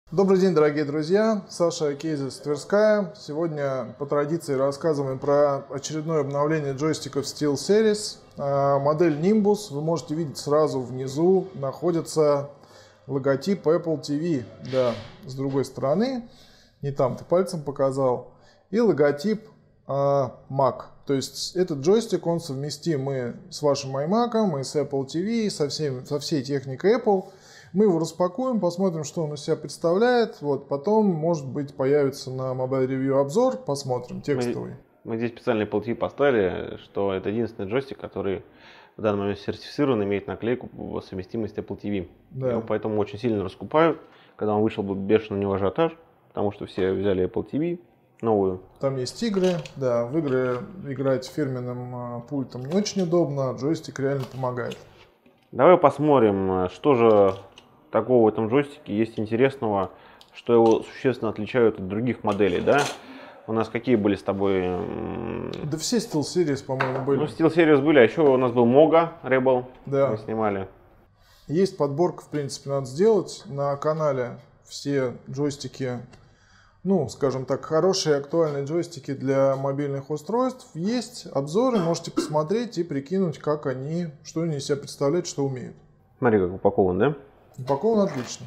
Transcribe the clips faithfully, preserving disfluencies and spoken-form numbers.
Добрый день, дорогие друзья! Саша Кейзис, Тверская. Сегодня по традиции рассказываем про очередное обновление джойстиков SteelSeries. Модель Nimbus. Вы можете видеть сразу внизу находится логотип Apple ти ви. Да, с другой стороны, не там ты пальцем показал. И логотип Mac. То есть этот джойстик, он совместим и с вашим iMac, и с Apple ти ви, со, всем, со всей техникой Apple. Мы его распакуем, посмотрим, что он из себя представляет. Вот, потом, может быть, появится на Mobile Review обзор, посмотрим, текстовый. Мы, мы здесь специально Apple ти ви поставили, что это единственный джойстик, который в данный момент сертифицирован, имеет наклейку по совместимости Apple ти ви. Да. Его поэтому очень сильно раскупают. Когда он вышел, был бешеный у него ажиотаж, потому что все взяли Apple ти ви новую. Там есть игры, да, в игры играть фирменным э, пультом не очень удобно, а джойстик реально помогает. Давай посмотрим, что же такого в этом джойстике есть интересного, что его существенно отличают от других моделей, да? У нас какие были с тобой? Да все SteelSeries, по-моему, были. Ну, SteelSeries были, а еще у нас был Moga Rebel, да. Мы снимали. Есть подборка, в принципе, надо сделать. На канале все джойстики, ну, скажем так, хорошие актуальные джойстики для мобильных устройств. Есть обзоры, можете посмотреть и прикинуть, как они, что они из себя представляют, что умеют. Смотри, как упакован, да? Упакован отлично.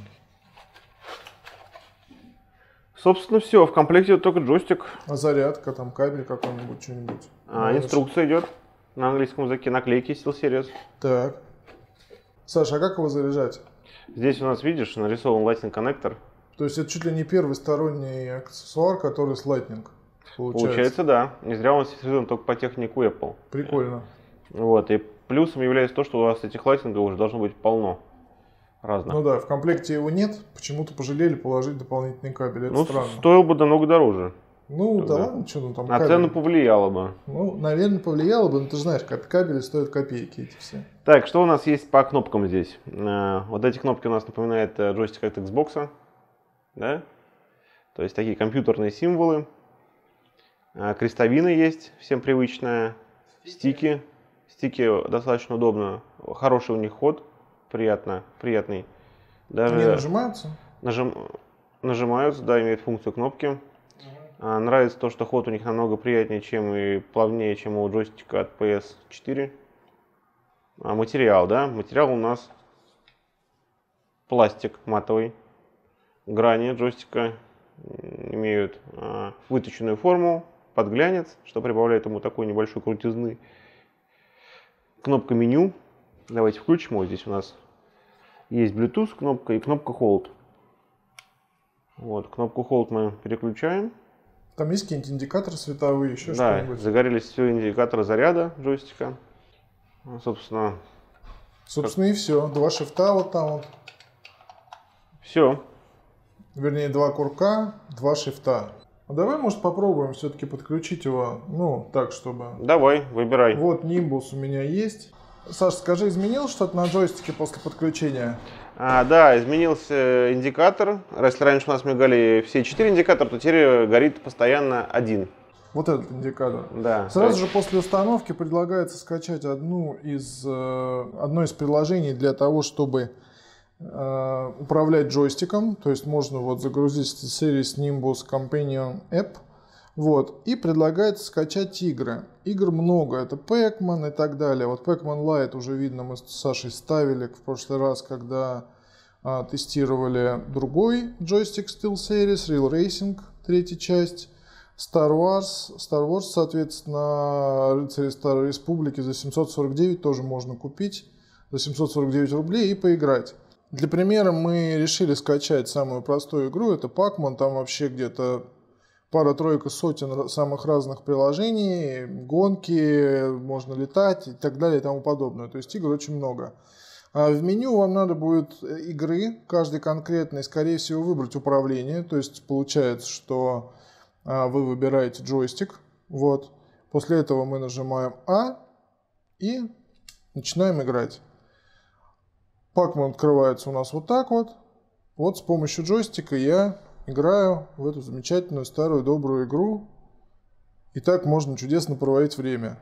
Собственно, все. В комплекте только джойстик. А зарядка, там кабель какой-нибудь, что-нибудь. А, инструкция идет на английском языке, наклейки SteelSeries. Так. Саша, а как его заряжать? Здесь у нас, видишь, нарисован Lightning коннектор. То есть это чуть ли не первый сторонний аксессуар, который с Lightning. Получается, получается да. Не зря он сертифицирован только по технику Apple. Прикольно. Вот. И плюсом является то, что у вас этих Lightning уже должно быть полно. Разных. Ну да, в комплекте его нет, почему-то пожалели положить дополнительный кабель, это ну, странно. Стоил бы намного дороже. Ну да, да ладно, что ну там На кабель. цену повлияло бы. Ну, наверное, повлияло бы, но ты же знаешь, кабели стоят копейки эти все. Так, что у нас есть по кнопкам здесь? Вот эти кнопки у нас напоминают джойстик от Xbox. Да? То есть такие компьютерные символы. Крестовина есть, всем привычная. Стики. Стики достаточно удобно. Хороший у них ход. Приятно, приятный. Даже они нажимаются? Нажим, нажимаются, да, имеют функцию кнопки. Uh-huh. а, нравится то, что ход у них намного приятнее, чем и плавнее, чем у джойстика от пи эс четыре. А, материал, да, материал у нас пластик матовый. Грани джойстика имеют а, выточенную форму, под глянец, что прибавляет ему такой небольшой крутизны. Кнопка меню. Давайте включим его. Здесь у нас есть Bluetooth кнопка и кнопка Hold. Вот, кнопку Hold мы переключаем. Там есть какие-нибудь индикаторы световые, еще да, что-нибудь? загорелись все индикаторы заряда джойстика. Ну, собственно. Собственно как... и все. Два шифта вот там вот. Все. Вернее, два курка, два шифта. А давай, может, попробуем все-таки подключить его, ну, так, чтобы... Давай, выбирай. Вот Nimbus у меня есть. Саш, скажи, изменилось что-то на джойстике после подключения? А, да, изменился индикатор. Если раньше у нас мигали все четыре индикатора, то теперь горит постоянно один. Вот этот индикатор. Да. Сразу же после установки предлагается скачать одну из, одно из приложений для того, чтобы э, управлять джойстиком. То есть можно вот загрузить SteelSeries Nimbus Companion App. Вот. И предлагается скачать игры. Игр много. Это Pac-Man и так далее. Вот Pac-Man Lite уже видно, мы с Сашей ставили в прошлый раз, когда а, тестировали другой джойстик SteelSeries, Real Racing, третья часть. Star Wars. Star Wars, соответственно, Рыцари Старой Республики за семьсот сорок девять тоже можно купить. За семьсот сорок девять рублей и поиграть. Для примера мы решили скачать самую простую игру. Это Pac-Man. Там вообще где-то пара-тройка сотен самых разных приложений, гонки, можно летать и так далее и тому подобное. То есть игр очень много. А в меню вам надо будет игры, каждый конкретный, скорее всего, выбрать управление. То есть получается, что вы выбираете джойстик. Вот. После этого мы нажимаем А и начинаем играть. Pac-Man открывается у нас вот так вот. Вот с помощью джойстика я играю в эту замечательную старую добрую игру. И так можно чудесно проводить время.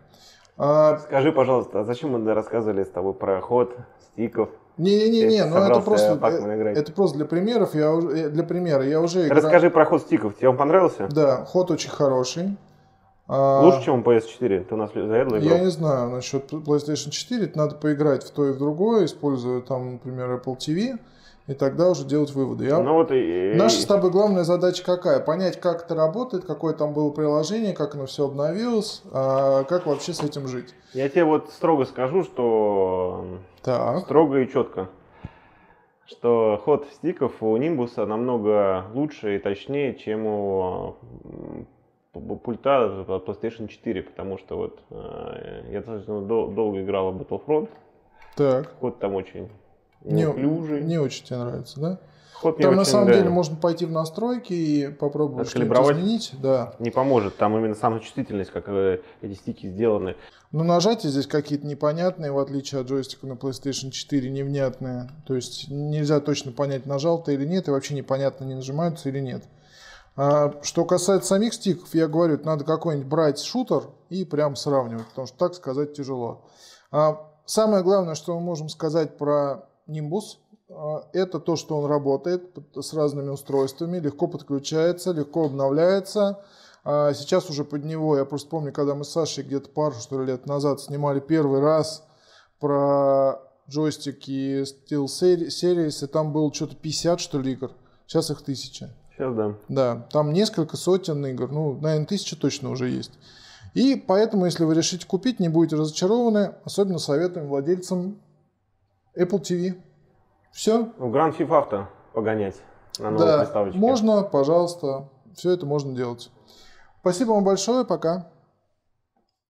А, Скажи, пожалуйста, а зачем мы рассказывали с тобой про ход стиков? Не-не-не, ну это просто, Pac-Man это просто для примеров, я уже, для примера, я уже играл. Расскажи про ход стиков, тебе он понравился? Да, ход очень хороший. Лучше, чем у пи эс четыре? Ты у нас заедлый игрок? Я не знаю насчет PlayStation четыре, надо поиграть в то и в другое, используя там, например, Apple ти ви, и тогда уже делать выводы. Я... Ну, вот и... Наша с тобой главная задача какая? Понять, как это работает, какое там было приложение, как оно все обновилось, а как вообще с этим жить. Я тебе вот строго скажу, что так. строго и четко, что ход стиков у Nimbus намного лучше и точнее, чем у пульта PlayStation четыре, потому что вот я достаточно долго играл в Battlefront. Так. Ход там очень не, неуклюжий. Не очень тебе нравится, да? Ход там на очень, самом да, деле можно пойти в настройки и попробовать что-то изменить. Да. Не поможет, там именно сама чувствительность, как эти стики сделаны. Но нажатия здесь какие-то непонятные, в отличие от джойстика на PlayStation четыре, невнятные. То есть нельзя точно понять, нажал ты или нет, и вообще непонятно, не нажимаются или нет. А что касается самих стиков, я говорю, надо какой-нибудь брать шутер и прям сравнивать, потому что так сказать тяжело. А самое главное, что мы можем сказать про Nimbus, это то, что он работает с разными устройствами, легко подключается, легко обновляется. Сейчас уже под него, я просто помню, когда мы с Сашей где-то пару что ли, лет назад снимали первый раз про джойстики SteelSeries, и там было что-то пятьдесят что ли игр, сейчас их тысяча. Сейчас да. Да, там несколько сотен игр, ну, наверное, тысяча точно уже есть. И поэтому, если вы решите купить, не будете разочарованы, особенно советуем владельцам Apple ти ви. Все. В Grand Theft Auto погонять на новой да, приставочке. Можно, пожалуйста, все это можно делать. Спасибо вам большое, пока.